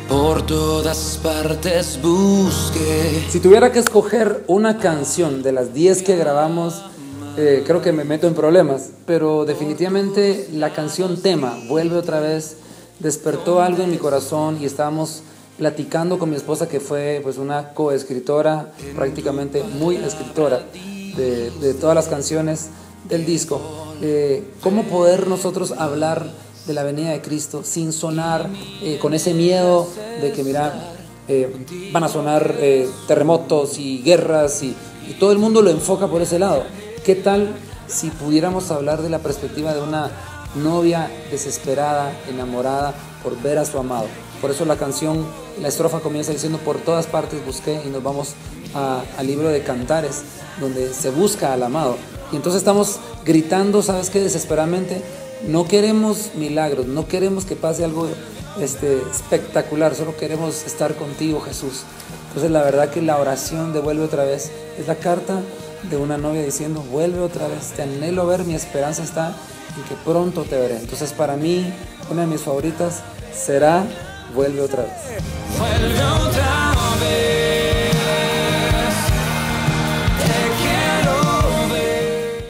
por todas partes busqué. Si tuviera que escoger una canción de las 10 que grabamos, creo que me meto en problemas, pero definitivamente la canción tema, Vuelve otra vez, despertó algo en mi corazón y estábamos platicando con mi esposa, que fue pues una coescritora, prácticamente muy escritora de todas las canciones del disco. ¿Cómo poder nosotros hablar de la venida de Cristo sin sonar con ese miedo de que van a sonar terremotos y guerras y todo el mundo lo enfoca por ese lado? ¿Qué tal si pudiéramos hablar de la perspectiva de una novia desesperada, enamorada por ver a su amado? Por eso la canción, la estrofa comienza diciendo: por todas partes busqué, y nos vamos al libro de Cantares, donde se busca al amado. Y entonces estamos gritando, ¿sabes qué? Desesperadamente. No queremos milagros, no queremos que pase algo espectacular, solo queremos estar contigo, Jesús. Entonces la verdad que la oración de Vuelve otra vez es la carta de una novia diciendo: vuelve otra vez, te anhelo ver, mi esperanza está en que pronto te veré. Entonces para mí una de mis favoritas será Vuelve otra vez. Vuelve otra